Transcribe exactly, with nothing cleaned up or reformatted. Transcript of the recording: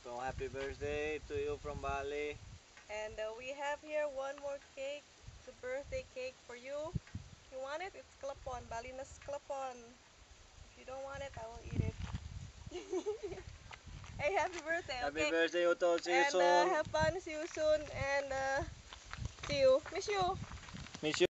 So happy birthday to you from Bali. And uh, we have here one more cake. It's a birthday cake for you. If you want it, it's klapon. Balinas klapon. If you don't want it, I will eat it. Hey, happy birthday, Happy okay? birthday, Utol. See you And soon. uh, have fun. See you soon. And uh, see you. Miss you. Miss you.